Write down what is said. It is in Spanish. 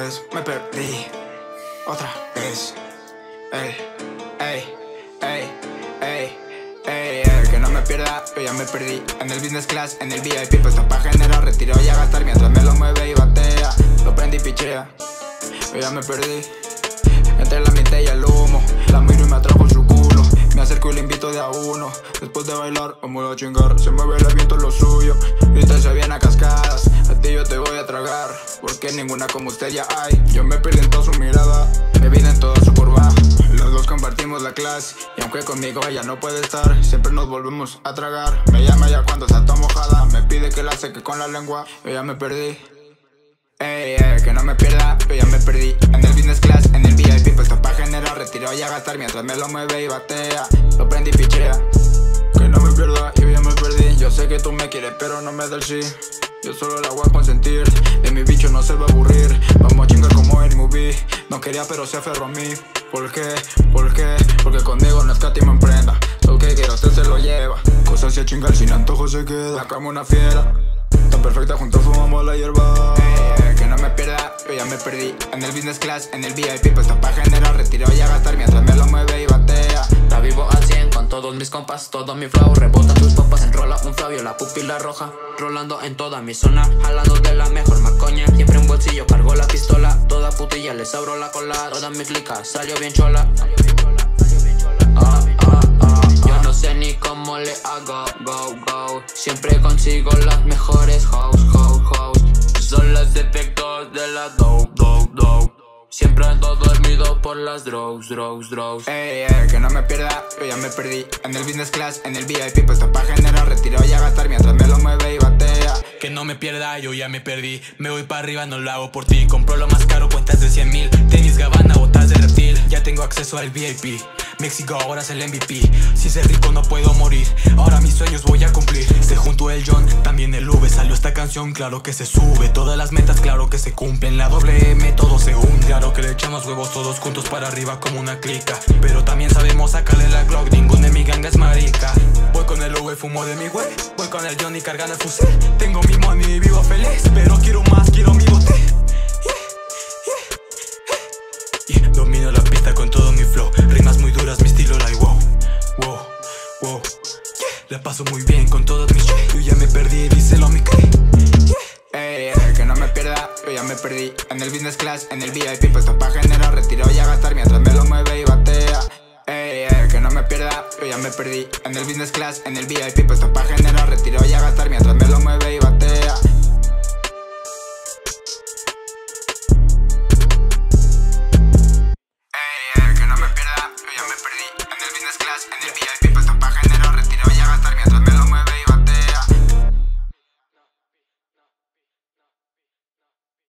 pues me perdí otra vez. Ey, ey, ey, ey, ey, ey, que no me pierda, yo ya me perdí. En el business class, en el VIP, puesto pa' generar retiro y a gastar mientras me lo mueve y batea. Lo prende y pichea, yo ya me perdí. Entre la mente y el humo, la miro y me atrajo su culo. Me acerco y le invito de a uno. Después de bailar, vamos a chingar. Se mueve el viento lo suyo, viste se viene a cascadas. A ti yo te voy a tragar, porque ninguna como usted ya hay. Yo me perdí en toda su mirada, me vi en toda su curva. Los dos compartimos la clase, y aunque conmigo ella no puede estar, siempre nos volvemos a tragar. Me llama ya cuando está toda mojada, me pide que la seque con la lengua. Yo ya me perdí. Ey, ey, que no me pierda, yo ya me perdí. En el business class, en el VIP, puesto pa' generar retiro y a gastar mientras me lo mueve y batea. Lo prende y pichea, que no me pierda, yo ya me perdí. Yo sé que tú me quieres pero no me da el sí. Yo solo la voy a consentir, de mi bicho no se va a aburrir. Vamos a chingar como en movie. No quería pero se aferró a mí. ¿Por qué? ¿Por qué? Porque conmigo no escatima en prenda. Lo que quiera usted se lo lleva. Cosas se chingan sin antojo se queda. La cama una fiera, tan perfecta juntos fumamos la hierba. Que no me pierda, yo ya me perdí. En el business class, en el VIP, puesto pa' generar retiro y a gastar mientras me lo mueve y batea. La vivo al 100 con todos mis compas, todo mi flow. Rebota tus papas, enrola un Flavio, la pupila roja. Rolando en toda mi zona, jalando de la mejor macoña. Siempre en bolsillo cargo la pistola, toda putilla les abro la cola. Toda mi clica salió bien chola. Yo no sé ni cómo le hago, go. Siempre consigo las mejores house. Son los efectos de la dope. Siempre ando dormido por las drugs. Ey, que no me pierda, yo ya me perdí. En el business class, en el VIP, puesto pa' generar retiro y a gastar mientras me lo mueve y batea. Que no me pierda, yo ya me perdí. Me voy para arriba, no lo hago por ti. Compro lo más caro, cuentas de 100,000. Tenis Gabbana, botas de reptil. Ya tengo acceso al VIP. México ahora es el MVP. Si ser rico no puedo morir, ahora mis sueños voy a cumplir. Se juntó el John, también el V. Salió esta canción, claro que se sube. Todas las metas, claro que se cumplen. La doble M, todo se hunde. Claro que le echamos huevos todos juntos para arriba como una clica. Pero también sabemos sacarle la Glock, ningún de mi ganga es marica. Voy con el V, fumo de mi güey. Voy con el Johnny cargando el fusil. Tengo mi money y vivo feliz, pero quiero más, quiero mi bote. Domino la pista con todo mi flow. Rimas muy duras, mi estilo like wow. La paso muy bien con todos mis shows. Yo ya me perdí, díselo a mi cre. Ey, que no me pierda, yo ya me perdí. En el business class, en el VIP, puesto pa' generar retiro y a gastar mientras me lo mueve y batea. Ey, que no me pierda, yo ya me perdí. En el business class, en el VIP, puesto pa' generar retiro y a gastar mientras me lo mueve y batea. Que no me pierda, yo ya me perdí. En el business class, en el